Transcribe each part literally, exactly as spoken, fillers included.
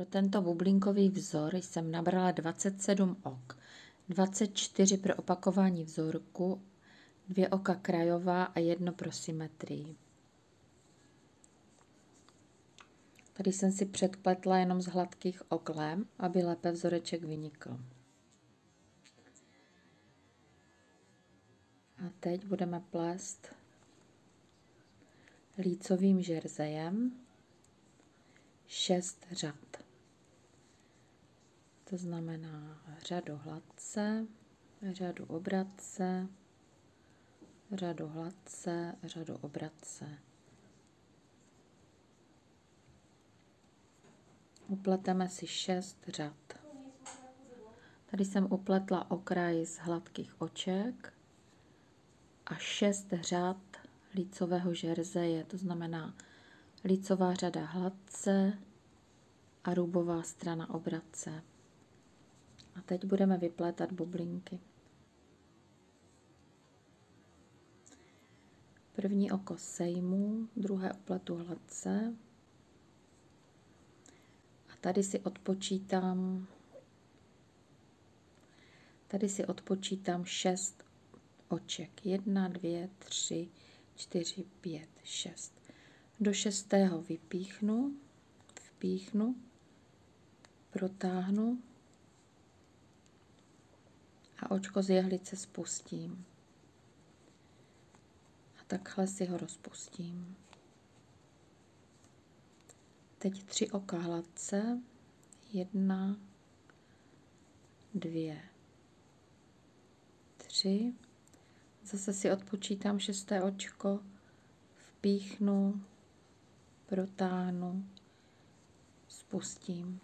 tento bublinkový vzor jsem nabrala dvacet sedm ok, dvacet čtyři pro opakování vzorku, dvě oka krajová a jedno pro symetrii. Tady jsem si předpletla jenom z hladkých oklem, aby lépe vzoreček vynikl. A teď budeme plést lícovým žerzejem šest řad. To znamená řadu hladce, řadu obratce, řadu hladce, řadu obratce. Upleteme si šest řad. Tady jsem upletla okraj z hladkých oček a šest řad lícového žerzeje, to znamená lícová řada hladce a růbová strana obratce. A teď budeme vyplétat bublinky. První oko sejmu, druhé upletu hladce a tady si odpočítám tady si odpočítám šest oček. Jedna, dvě, tři, čtyři, pět, šest. Do šestého vypíchnu, vpíchnu, protáhnu a očko z jehlice spustím. A takhle si ho rozpustím. Teď tři oka hladce. Jedna, dvě, tři. Zase si odpočítám šesté očko, vpíchnu, protáhnu, spustím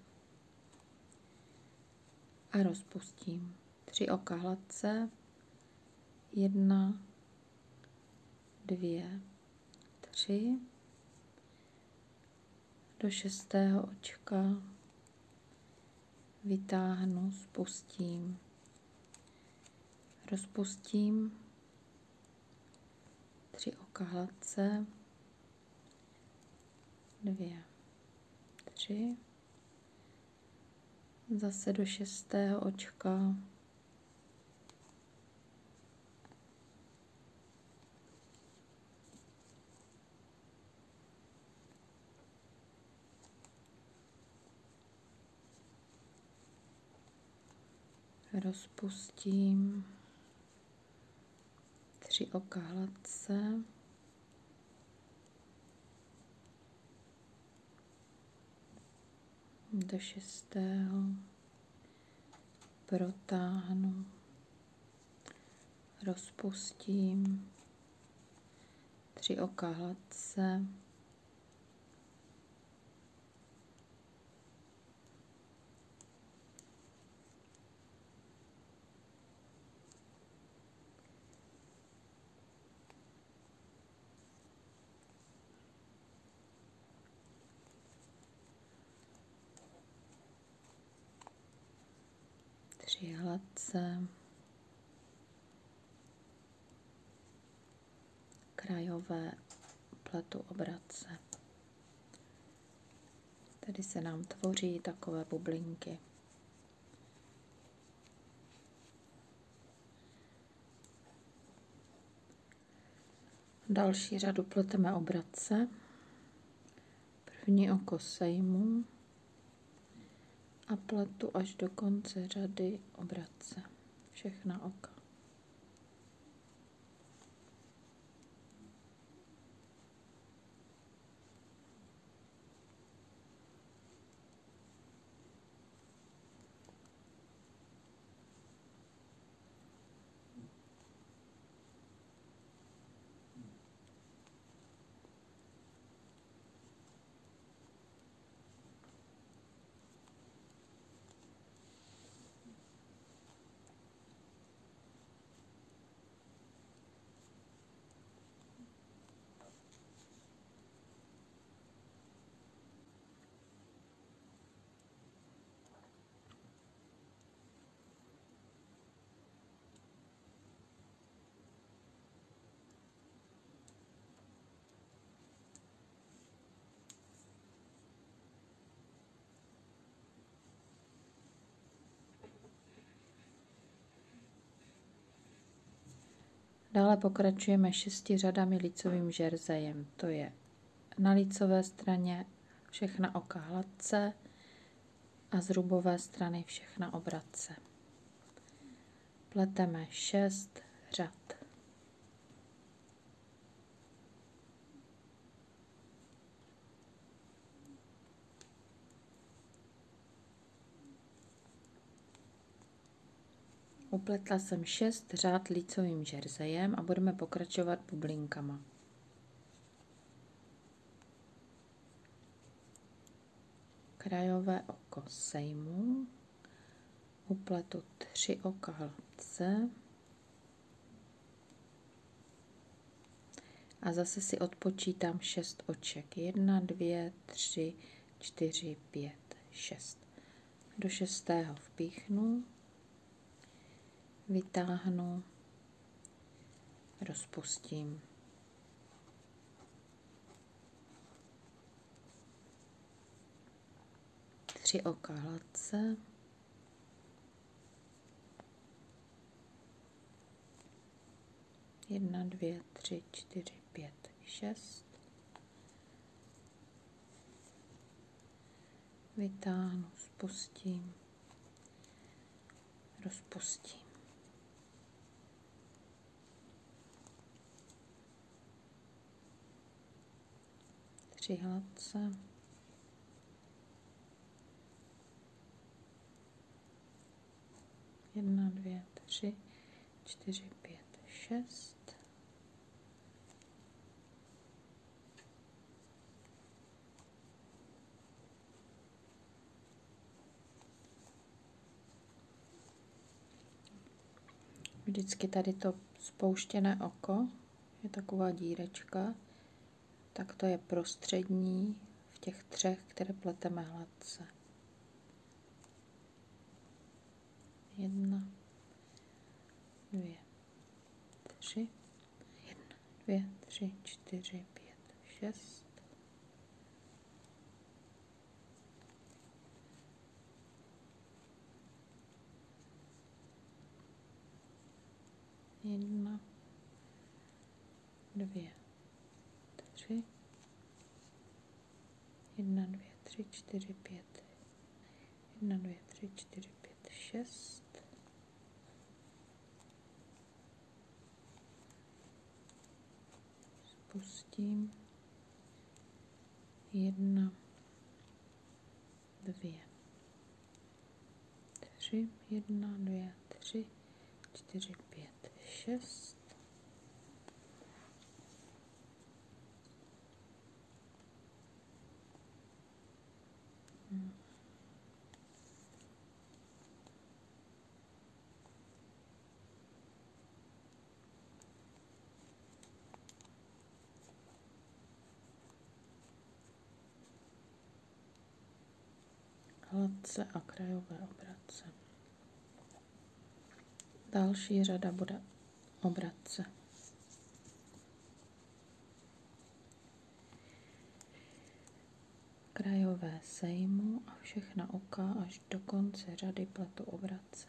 a rozpustím. Tři oka hladce, jedna, dvě, tři, do šestého očka vytáhnu, spustím, rozpustím, tři oka hladce, dvě, tři, zase do šestého očka, rozpustím, tři oka hladce, do šestého, protáhnu, rozpustím, tři oka hladce, tři hladce, krajové, pletu obratce. Tady se nám tvoří takové bublinky. Další řadu pleteme obratce. První oko sejmu a pletu až do konce řady obratce. Všechna oka. Dále pokračujeme šesti řadami lícovým žerzejem. To je na lícové straně všechna oka hladce a z rubové strany všechna obratce. Pleteme šest řad. Upletla jsem šest řad lícovým žerzejem a budeme pokračovat bublinkama. Krajové oko sejmu, upletu tři oka hladce a zase si odpočítám šest oček. Jedna, dvě, tři, čtyři, pět, šest. Do šestého vpíchnu, vytáhnu, rozpustím. Tři oka hladce. Jedna, dvě, tři, čtyři, pět, šest. Vytáhnu, spustím, rozpustím. Tři hladce. Jedna, dvě, tři, čtyři, pět, šest. Vždycky tady to spouštěné oko je taková dírečka, tak to je prostřední v těch třech, které pleteme hladce. Jedna, dvě, tři, jedna, dvě, tři, čtyři, pět, šest. Jedna, dvě, tři, jedna, dvě, tři, čtyři, pět, jedna, dvě, tři, čtyři, pět, šest. Spustím. Jedna, dvě, tři, jedna, dvě, tři, čtyři, pět, šest. Hmm. Hladce a krajové obratce. Další řada bude obratce. Krajové sejmu a všechna oka až do konce řady pletu obratce.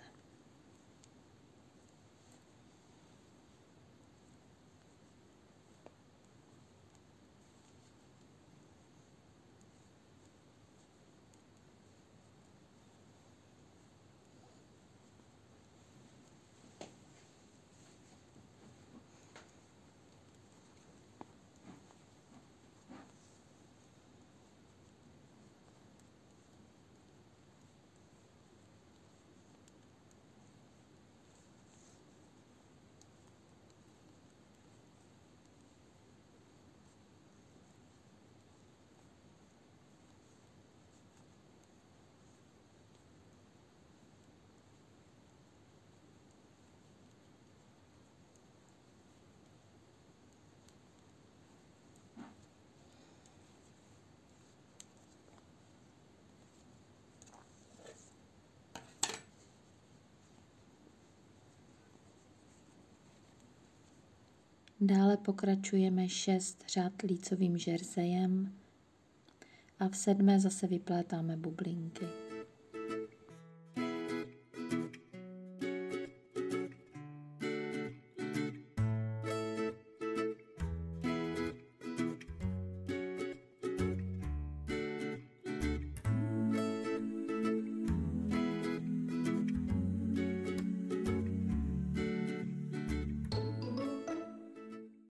Dále pokračujeme šest řad lícovým žerzejem a v sedmé zase vyplétáme bublinky.